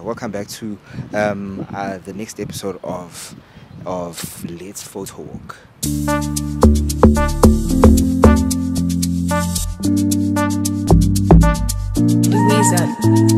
welcome back to the next episode of Let's Photo Walk. Louisa.